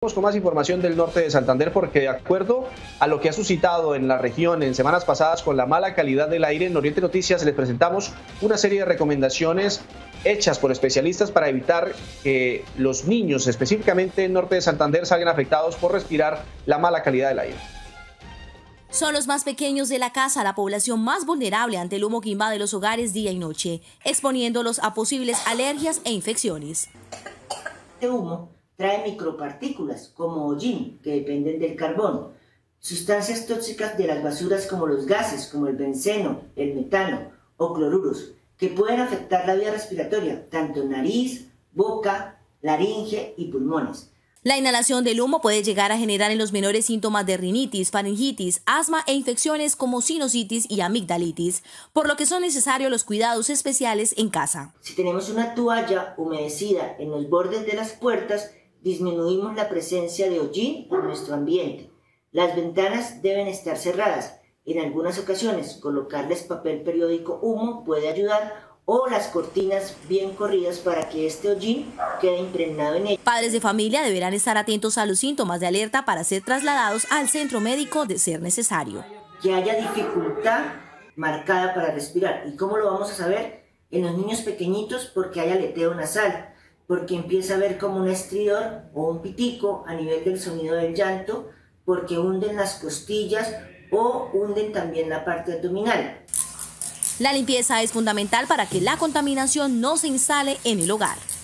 Con más información del norte de Santander, porque de acuerdo a lo que ha suscitado en la región en semanas pasadas con la mala calidad del aire, en Oriente Noticias les presentamos una serie de recomendaciones hechas por especialistas para evitar que los niños, específicamente en el norte de Santander, salgan afectados por respirar la mala calidad del aire. Son los más pequeños de la casa la población más vulnerable ante el humo que invade los hogares día y noche, exponiéndolos a posibles alergias e infecciones. Este humo trae micropartículas como hollín, que dependen del carbón, sustancias tóxicas de las basuras como los gases, como el benceno, el metano o cloruros, que pueden afectar la vía respiratoria, tanto nariz, boca, laringe y pulmones. La inhalación del humo puede llegar a generar en los menores síntomas de rinitis, faringitis, asma e infecciones como sinusitis y amigdalitis, por lo que son necesarios los cuidados especiales en casa. Si tenemos una toalla humedecida en los bordes de las puertas, disminuimos la presencia de hollín en nuestro ambiente. Las ventanas deben estar cerradas. En algunas ocasiones, colocarles papel periódico humo puede ayudar, o las cortinas bien corridas para que este hollín quede impregnado en ella. Padres de familia deberán estar atentos a los síntomas de alerta para ser trasladados al centro médico de ser necesario. Que haya dificultad marcada para respirar. ¿Y cómo lo vamos a saber? En los niños pequeñitos, porque hay aleteo nasal, porque empieza a haber como un estridor o un pitico a nivel del sonido del llanto, porque hunden las costillas o hunden también la parte abdominal. La limpieza es fundamental para que la contaminación no se instale en el hogar.